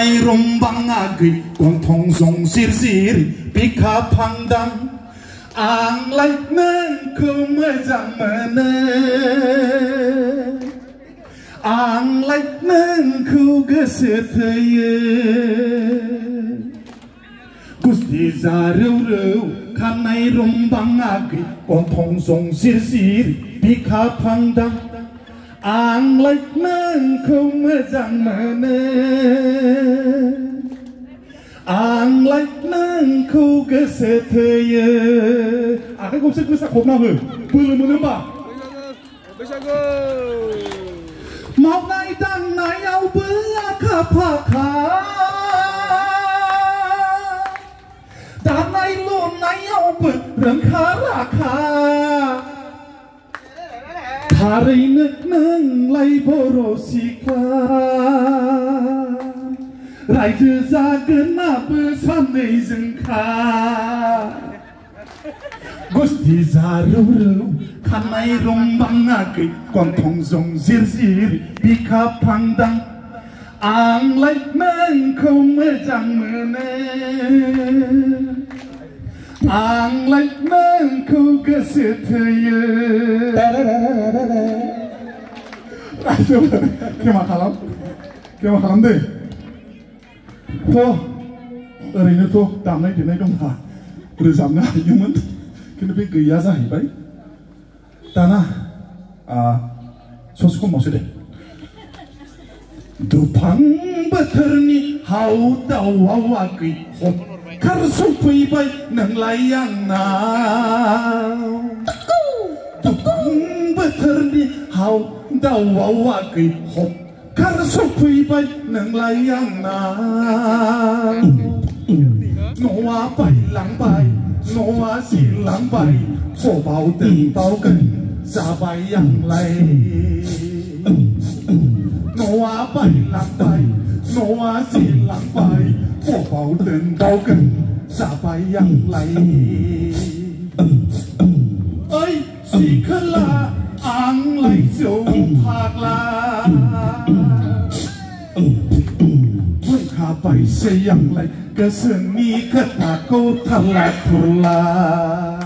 Rombangagay Kontong song sir-sir Pika pangdang Anglay nang kumajang mana Anglay nang kugasataya Gusti zaru-ru Kanay rombangagay Kontong song sir-sir Pika pangdang Anglay nang kumajang mana Anglay nang kugasataya Akan kau bisa kau nak belum menembak mau naik dan naik au berapa dan naik lu naik au berengkaraka hari neng lai borosika Raja zagenap bersandai zengka Gusti zaru-ru Kanai rombangagay Kontong song sir-sir Bika pangdang Anglay nang kumajang mana Anglay nang kugasataya Kema kalam deh Toh, oरैनो थ' दामनाय देनाय दंना रोजाबनो हायोमोन खिन्थु बे गैया जाहैबाय दाना ससेखौ मावसै दे दुफां बोथोरनि हाव दावआव आगै हबखार सफैबाय नोंलाय आंनाव दुफां बोथोरनि हाव दावआव आगै Kar sopaibai nang layang na Noa bai lang bai Noa si lang bai Ho bao den bao gen Sa bai yang lai Noa bai lang bai Noa si lang bai Ho bao den bao gen Sa bai yang lai Ơi si khá la Ang lai siêu phạc la Bai sayang lai keseni kata kau telah pula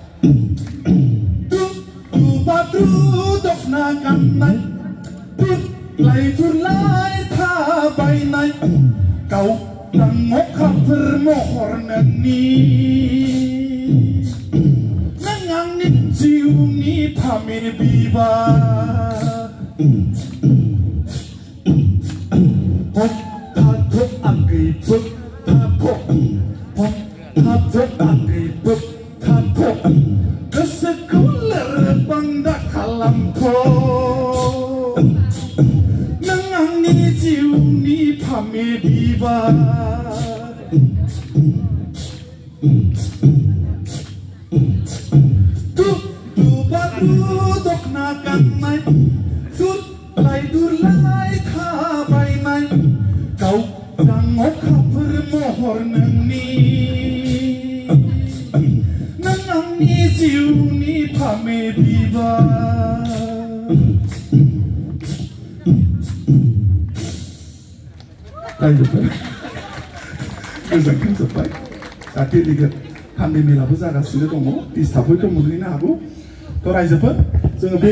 Tu batu dok nakan nai Put lai turlai tha bai nai Kau tengok kabar mohor nani Nengang ni jiu ni pamir biba Hop angkai pep tapok Hop tapok angkai pep tapok Kesekuler bangda kalampo Nengang ni jiu ni pame biba Tu batu dok nakan nai Tut lai dur lai tha bai nai Kau tengok kabar mohor nani Nengang ni jiu ni pame biba Ayo Goजोनथों जोब्बाय जाहाथे दिगोन पान्डेमिकआबो जागासिनो दङ डिस्टार्बबो दङ मोनहैनो हागौ थ' रायजोफोर जोङो